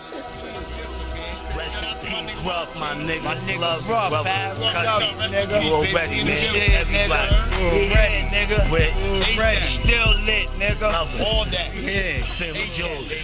Rest in peace, Ruff, my nigga. My nigga Love Ruff, brother, man. nigga. You already, man. Shit, Everybody. nigga. Ready, nigga. Ready. Still lit, nigga. All that. Yeah. Feel with yours.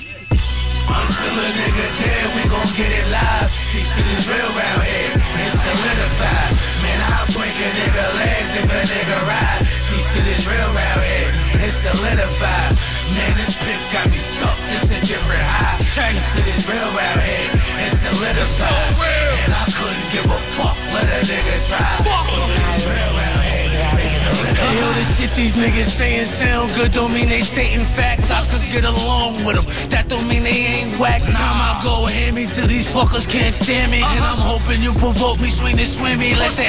Until a nigga dead, we gon' get it live. This shit is real round here, it's solidified. Man, I'll break a nigga legs if a nigga ride. This shit is real round here, it's solidified. Man, this piff got me stuck, this a different high. This shit is real round here, it's solidified. And I couldn't give a fuck, let a nigga try. This shit is real round here, it's solidified. Hey, yo, the shit these niggas saying sound good, don't mean they stating facts. I could get along with them, that don't mean they ain't wax. Time I go hand me till these fuckers can't stand me. And I'm hoping you provoke me, swing and swim me. Let the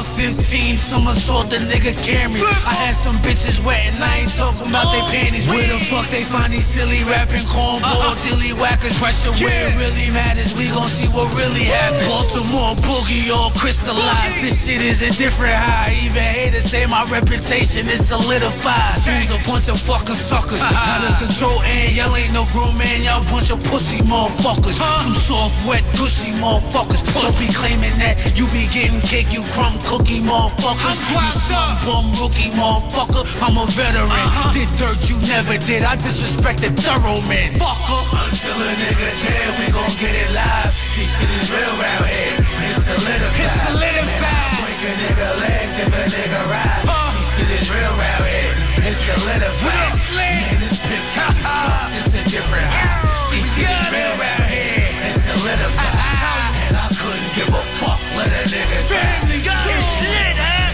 AR-15 somersault the nigga carry me. I had some bitches wet and I ain't talking about they panties. Where the fuck they find these silly rapping cornball dilly whackers? Pressure where it really matters, we gon' see what really happens. Baltimore boogie all crystallized, this shit is a different high. Even haters say my reputation is solidified. Fuse a bunch of fucking suckers, out of control and y'all ain't no grown man, y'all bunch of pussy motherfuckers. Some soft, wet, gushy motherfuckers. Don't be claiming that you be getting cake, you crumb cookie motherfuckers. You slum bum rookie motherfucker. I'm a veteran. Did dirt you never did. I disrespected thorough man. Fucker. Until a nigga dead, we gon' get it live. This shit is real round here. It's solidified. It's solidified. Man, I break a nigga legs if a nigga ride. This shit is real round here. It's solidified. Man, this piff got me stuck. It's a different high. This shit is real round here, it's solidified. And I couldn't give a fuck, let a nigga try. It's lit, huh?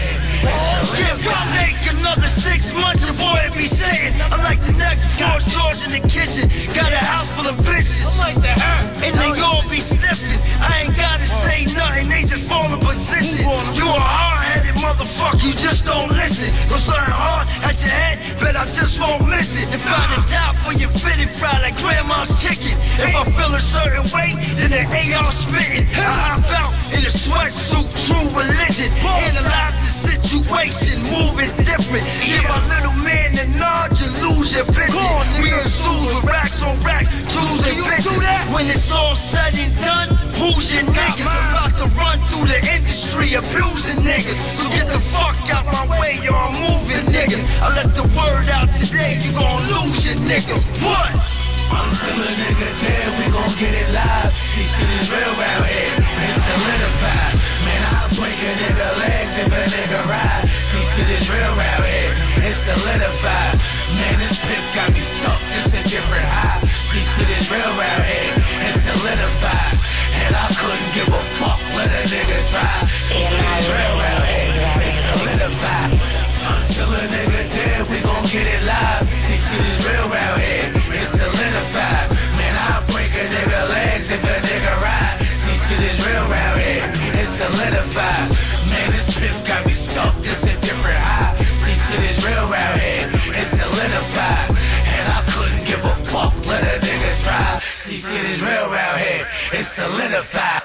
Give or take another 6 months, your boy be sitting. I'm like the next George George in the kitchen. Got a house full of bitches. And they all be sniffing. I ain't gotta say nothing, they just fall in position. You a hard-headed motherfucker, you just don't listen. Throw something hard at your head, bet I just won't miss it. And find a top for your fitted fry like grandma's chicken. If I feel a certain way, then the AR spitting. I hop out in a sweatsuit, true religion. Analyze the situation, moving different. Give my little man the nod, you lose your business. We in stools with racks on racks, choosing bitches. When it's all said and done, who's your niggas? I'm about to run through the industry, abusing niggas. So get the fuck out my way, y'all moving niggas. I let the word out today, you gon' lose your niggas. What? Until a nigga dead, we gon' get it live. This shit is real round here, it's solidified. Man, I'll break a nigga legs if a nigga ride. This shit is real round here, it's solidified. Man, this piff got me stuck, it's a different high. This shit is real round here, it's solidified. And I couldn't give a fuck, let a nigga try. This shit is real round here, it's solidified. Until a nigga dead, we gon' get it live. This shit is real round here, it's solidified. Man, I'll break a nigga legs if a nigga ride. This shit is real round here, it's solidified. Man, this piff got me stuck, this a different high. This shit is real round here, it's solidified. And I couldn't give a fuck, let a nigga try. This shit is real round here, it's solidified.